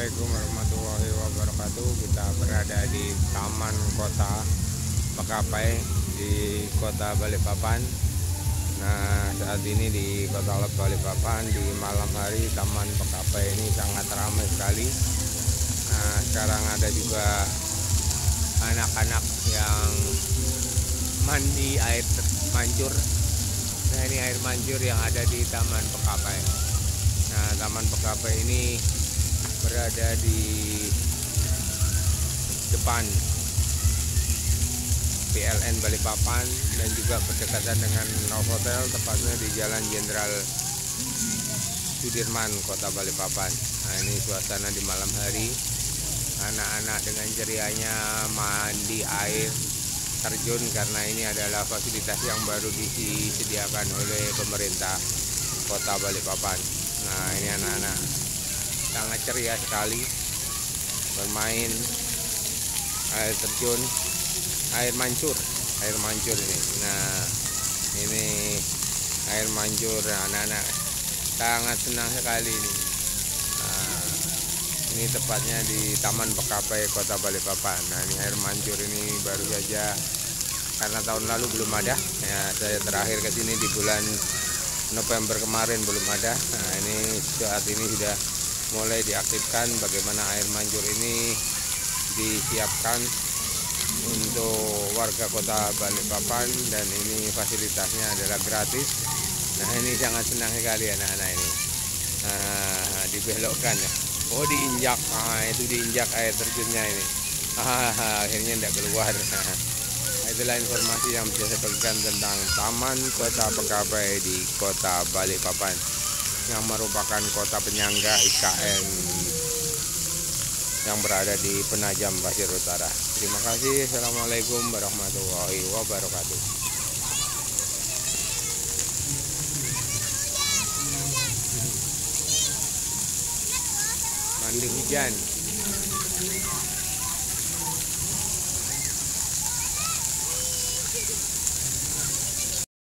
Assalamualaikum warahmatullahi wabarakatuh. Kita berada di Taman Kota Pekapai di Kota Balikpapan. Nah, saat ini di Kota Balikpapan di malam hari Taman Pekapai ini sangat ramai sekali. Nah, sekarang ada juga anak-anak yang mandi air mancur. Nah, ini air mancur yang ada di Taman Pekapai. Nah, Taman Pekapai ini berada di depan PLN Balikpapan dan juga berdekatan dengan Novotel, tepatnya di Jalan Jenderal Sudirman, Kota Balikpapan. Nah, ini suasana di malam hari. Anak-anak dengan cerianya mandi air terjun karena ini adalah fasilitas yang baru disediakan oleh pemerintah Kota Balikpapan. Nah, ini anak-anak sangat ceria sekali bermain air terjun, air mancur ini. Nah, ini air mancur, anak-anak sangat senang sekali ini. Nah, ini tepatnya di Taman Pekapai Kota Balikpapan. Nah, ini air mancur ini baru saja, karena tahun lalu belum ada ya, saya terakhir ke sini di bulan November kemarin belum ada. Nah, ini saat ini sudah mulai diaktifkan. Bagaimana air mancur ini disiapkan untuk warga Kota Balikpapan, dan ini fasilitasnya adalah gratis. Nah, ini sangat senang sekali anak-anak ini. Nah, dibelokkan ya. Oh, diinjak. Nah, itu diinjak air terjunnya ini. Akhirnya tidak keluar. Itulah informasi yang bisa saya bagikan tentang Taman Kota Pekapai di Kota Balikpapan, yang merupakan kota penyangga IKN yang berada di Penajam Pasir Utara. Terima kasih. Assalamualaikum warahmatullahi wabarakatuh. Mandi hujan.